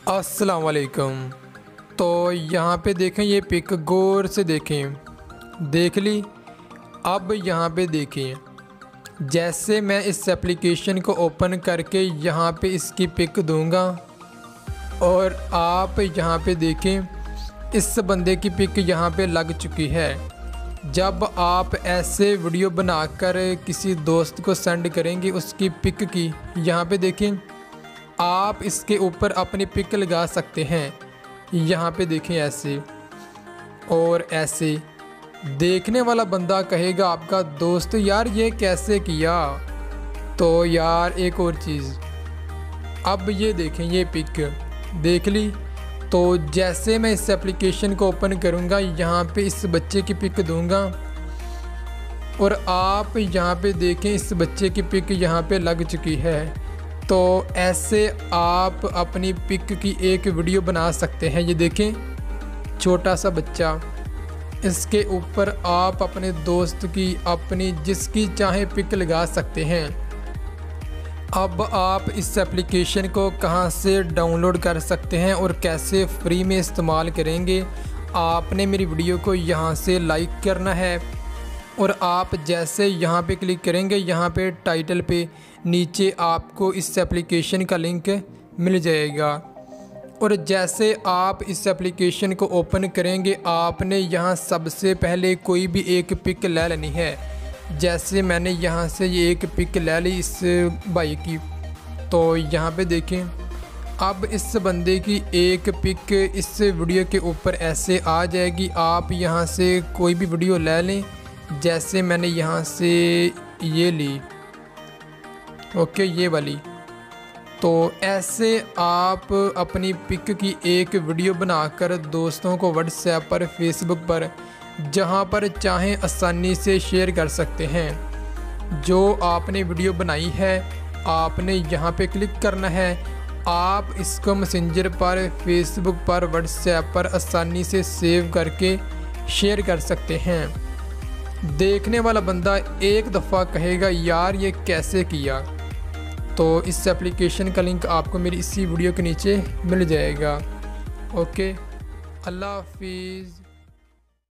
अस्सलाम वालेकुम। तो यहाँ पे देखें, ये पिक गौर से देखें, देख ली। अब यहाँ पे देखें, जैसे मैं इस एप्लीकेशन को ओपन करके यहाँ पे इसकी पिक दूंगा और आप यहाँ पे देखें इस बंदे की पिक यहाँ पे लग चुकी है। जब आप ऐसे वीडियो बनाकर किसी दोस्त को सेंड करेंगे उसकी पिक की, यहाँ पे देखें आप इसके ऊपर अपनी पिक लगा सकते हैं। यहाँ पे देखें ऐसे और ऐसे। देखने वाला बंदा कहेगा आपका दोस्त यार ये कैसे किया। तो यार एक और चीज़, अब ये देखें, ये पिक देख ली। तो जैसे मैं इस एप्लीकेशन को ओपन करूँगा, यहाँ पे इस बच्चे की पिक दूँगा और आप यहाँ पे देखें इस बच्चे की पिक यहाँ पे लग चुकी है। तो ऐसे आप अपनी पिक की एक वीडियो बना सकते हैं। ये देखें छोटा सा बच्चा, इसके ऊपर आप अपने दोस्त की, अपनी जिसकी चाहे पिक लगा सकते हैं। अब आप इस एप्लीकेशन को कहां से डाउनलोड कर सकते हैं और कैसे फ्री में इस्तेमाल करेंगे, आपने मेरी वीडियो को यहां से लाइक करना है और आप जैसे यहाँ पे क्लिक करेंगे, यहाँ पे टाइटल पे नीचे आपको इस एप्लीकेशन का लिंक मिल जाएगा। और जैसे आप इस एप्लीकेशन को ओपन करेंगे, आपने यहाँ सबसे पहले कोई भी एक पिक ले लेनी है। जैसे मैंने यहाँ से ये एक पिक ले ली इस भाई की। तो यहाँ पे देखें, अब इस बंदे की एक पिक इस वीडियो के ऊपर ऐसे आ जाएगी। आप यहाँ से कोई भी वीडियो ले लें, जैसे मैंने यहाँ से ये ली, ओके ये वाली। तो ऐसे आप अपनी पिक की एक वीडियो बनाकर दोस्तों को व्हाट्सएप पर, फेसबुक पर, जहाँ पर चाहें आसानी से शेयर कर सकते हैं। जो आपने वीडियो बनाई है आपने यहाँ पे क्लिक करना है। आप इसको मैसेंजर पर, फेसबुक पर, व्हाट्सएप पर आसानी से सेव करके शेयर कर सकते हैं। देखने वाला बंदा एक दफ़ा कहेगा यार ये कैसे किया। तो इस एप्लीकेशन का लिंक आपको मेरी इसी वीडियो के नीचे मिल जाएगा। ओके, अल्लाह हाफिज़।